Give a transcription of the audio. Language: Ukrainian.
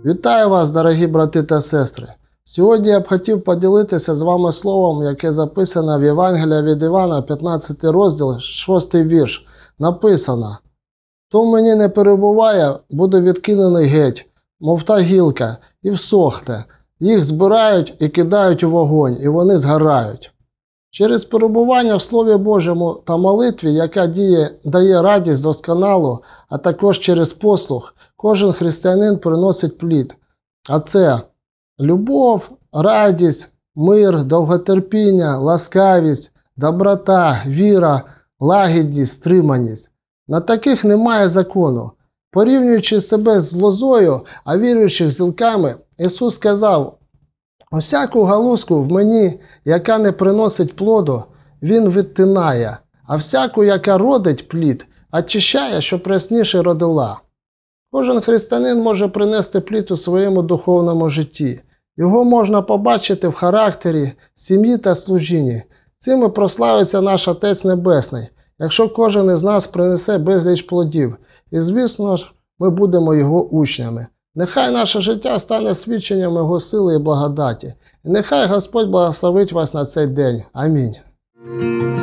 Вітаю вас, дорогі брати та сестри! Сьогодні я б хотів поділитися з вами словом, яке записано в Євангелії від Івана, 15 розділ, 6 вірш. Написано: «Хто в мені не перебуває, буде відкинений геть, мов та гілка, і всохне. Їх збирають і кидають у вогонь, і вони згорають». Через перебування в Слові Божому та молитві, яка дає радість досконалу, а також через послух, кожен християнин приносить плід. А це любов, радість, мир, довготерпіння, ласкавість, доброта, віра, лагідність, стриманість. На таких немає закону. Порівнюючи себе з лозою, а віруючих з гілками, Ісус сказав: «Усяку галузку в мені, яка не приносить плоду, Він відтинає, а всяку, яка родить плід, очищає, щоб рясніше родила». Кожен християнин може принести плід у своєму духовному житті. Його можна побачити в характері, сім'ї та служінні. Цим і прославиться наш Отець Небесний, якщо кожен із нас принесе безліч плодів. І, звісно ж, ми будемо Його учнями. Нехай наше життя стане свідченням Його сили і благодаті. І нехай Господь благословить вас на цей день. Амінь.